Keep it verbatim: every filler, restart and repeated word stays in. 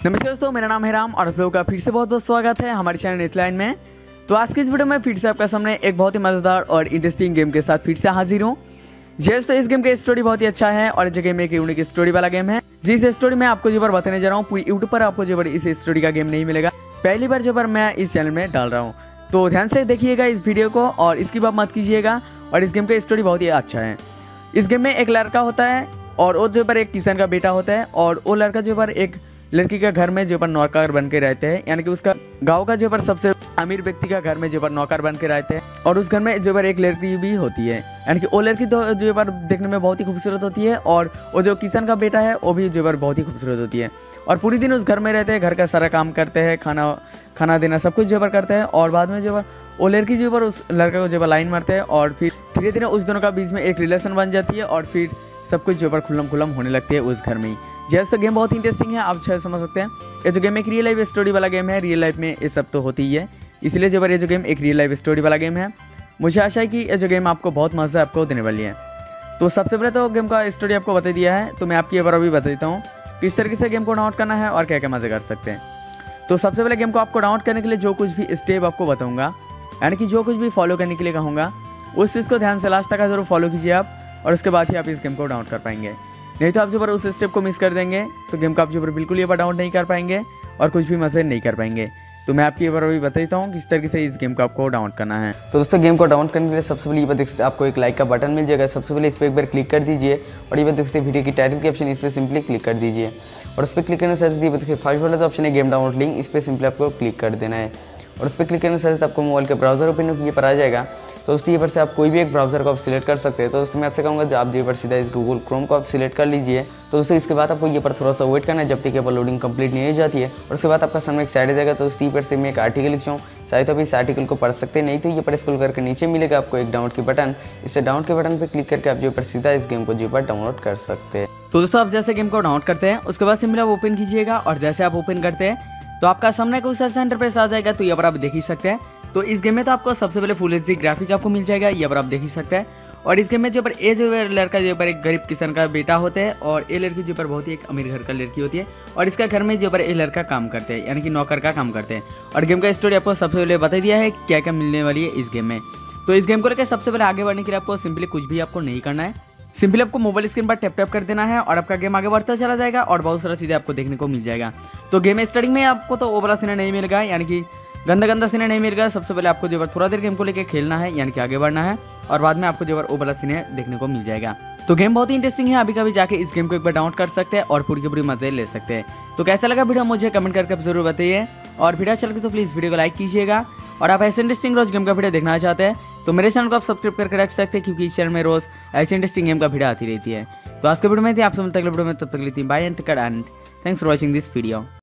नमस्कार दोस्तों, मेरा नाम है राम और आप लोगों का फिर से बहुत बहुत स्वागत है हमारे चैनल नेटलाइन में। तो आज की इस वीडियो में फिर से आपका सामने एक बहुत ही मज़ेदार और इंटरेस्टिंग गेम के साथ फिर से हाजिर हूँ। जी दोस्तों, इस गेम का स्टोरी बहुत ही अच्छा है और इस गेम में एक यूनिक स्टोरी वाला गेम है। जिस स्टोरी में आपको जो बार बताने जा रहा हूँ पूरी यूट्यूब पर आपको जो बार इस स्टोरी का गेम नहीं मिलेगा, पहली बार जो बार मैं इस चैनल में डाल रहा हूँ। तो ध्यान से देखिएगा इस वीडियो को और इसकी बात मत कीजिएगा। और इस गेम का स्टोरी बहुत ही अच्छा है। इस गेम में एक लड़का होता है और वो जो पर एक किसान का बेटा होता है और वो लड़का जो पर एक लड़की का घर में जो पर नौकर बन के रहते हैं, यानी कि उसका गांव का जो पर सबसे अमीर व्यक्ति का घर में जो पर नौकर बन के रहते हैं। और उस घर में जो पर एक लड़की भी होती है, यानी कि वो लड़की तो जो पर देखने में बहुत ही खूबसूरत होती है और वो जो किसान का बेटा है वो भी जो पर बहुत ही खूबसूरत होती है। और पूरी दिन उस घर में रहते हैं, घर का सारा काम करते हैं, खाना खाना देना सब कुछ जो पर करते हैं। और बाद में जो पर वो लड़की जो पर उस लड़का को जो पर लाइन मारते हैं और फिर धीरे धीरे उस दोनों का बीच में एक रिलेशन बन जाती है और फिर सब कुछ जो पर खुल्लम खुल्लम होने लगती है उस घर में ही। जैसे तो गेम बहुत इंटरेस्टिंग है, आप शायद समझ सकते हैं। ये जो गेम एक रियल लाइफ स्टोरी वाला गेम है, रियल लाइफ में ये सब तो होती ही है, इसलिए जो बार ये जो गेम एक रियल लाइफ स्टोरी वाला गेम है। मुझे आशा है कि ये जो गेम आपको बहुत मज़ा आपको देने वाली है। तो सबसे पहले तो गेम का स्टोरी आपको बता दिया है, तो मैं आपकी एक बार अभी बता देता हूँ किस तरीके से गेम को डाउनलोड करना है और क्या क्या मज़े कर सकते हैं। तो सबसे पहले गेम को आपको डाउनलोड करने के लिए जो कुछ भी स्टेप आपको बताऊँगा, यानी कि जो कुछ भी फॉलो करने के लिए कहूँगा, उस चीज़ को ध्यान से लास्ट तक जरूर फॉलो कीजिए आप, और उसके बाद ही आप इस गेम को डाउनलोड कर पाएंगे। नहीं तो आप जो पर उस स्टेप को मिस कर देंगे तो गेम को आप जो पर बिल्कुल ये पर डाउनलोड नहीं कर पाएंगे और कुछ भी मज़े नहीं कर पाएंगे। तो मैं आपकी बार अभी बता देता हूँ किस तरीके से इस गेम को आपको डाउनलोड करना है। तो दोस्तों, गेम को डाउनलोड करने के लिए सबसे पहले ये बात देख सकते हैं, आपको एक लाइक का बटन मिल जाएगा। सबसे पहले इस पर एक बार क्लिक कर दीजिए और ये बात देख सकते हैं वीडियो की टाइटल के ऑप्शन, इस पर सिंपली क्लिक कर दीजिए। और उस पर क्लिक करने से देखिए फर्स्ट वाला जो ऑप्शन है गेम डाउनलोड लिंक, इस पर सिंपली आपको क्लिक कर देना है। और उस पर क्लिक करने से आपको मोबाइल के ब्राउजर ओपन ये पर आ जाएगा। तो दोस्तों, ये पर से आप कोई भी एक ब्राउजर को आप सिलेक्ट कर सकते हैं। तो दोस्तों, मैं आपसे कहूँगा जो आप ये पर सीधा इस गूगल क्रोम को आप सिलेक्ट कर लीजिए। तो दोस्तों, इसके बाद आपको ये पर थोड़ा सा वेट करना है जब तक ये पर लोडिंग कंप्लीट नहीं हो जाती है। और उसके बाद आपका सामने एक साइड आ जाएगा। तो दोस्तों, ये पर से मैं एक आर्टिकल लिख हूँ, चाहे तो आप इस आर्टिकल को पढ़ सकते हैं, नहीं तो ये पर स्क्रॉल करके नीचे मिलेगा आपको एक डाउनलोड की बटन। इससे डाउनलोड के बटन पर क्लिक करके आप जो पर सीधा इस गेम को जो पर डाउनलोड कर सकते हैं। तो दोस्तों, आप जैसे गेम को डाउनलोड करते हैं उसके बाद सिंपली आप ओपन कीजिएगा और जैसे आप ओपन करते हैं तो आपका सामने कुछ ऐसा इंटरफेस आ जाएगा। तो यहाँ पर आप देख ही सकते हैं। तो इस गेम में तो आपको सबसे पहले फुल एच डी ग्राफिक आपको मिल जाएगा, यहाँ पर आप देख ही सकते हैं। और इस गेम में जो पर ये जो लड़का जो पर एक गरीब किसान का बेटा होता है और ये लड़की जो पर बहुत ही एक अमीर घर का लड़की होती है और इसका घर में जो पर ये लड़का काम करते हैं, यानी कि नौकर का काम करते हैं। और गेम का स्टोरी आपको सबसे पहले बता दिया है क्या क्या मिलने वाली है इस गेम में। तो इस गेम को लेकर सबसे पहले आगे बढ़ने के लिए आपको सिंपली कुछ भी आपको नहीं करना है, सिंपली आपको मोबाइल स्क्रीन पर टैप टैप कर देना है और आपका गेम आगे बढ़ता चला जाएगा और बहुत सारा चीज़ें आपको देखने को मिल जाएगा। तो गेम स्टार्टिंग में आपको तो वो वाला सीन नहीं मिलेगा, यानी कि गंदा गंदा सीने नहीं मिलेगा। सबसे पहले आपको जो बार थोड़ा देर गेम को लेकर खेलना है, यानी कि आगे बढ़ना है, और बाद में आपको जो बार वो वाला सीने देखने को मिल जाएगा। तो गेम बहुत ही इंटरेस्टिंग है, अभी कभी जाके इस गेम को एक बार डाउनलोड कर सकते हैं और पूरी की पूरी मजे ले सकते हैं। तो कैसा लगा वीडियो मुझे कमेंट करके जरूर बताइए, और वीडियो अच्छा लगे तो प्लीज़ वीडियो को लाइक कीजिएगा। और आप ऐसे इंटरेस्टिंग रोज गेम का वीडियो देखना चाहते हैं तो मेरे चैनल को आप सब्सक्राइब करके रख सकते हैं, क्योंकि इस चैनल में रोज ऐसे इंटरेस्टिंग गेम का वीडियो आती रहती है। तो आज के वीडियो में थी, आप सब तक वीडियो में तब तक लेती bye and take care and thanks for watching this video.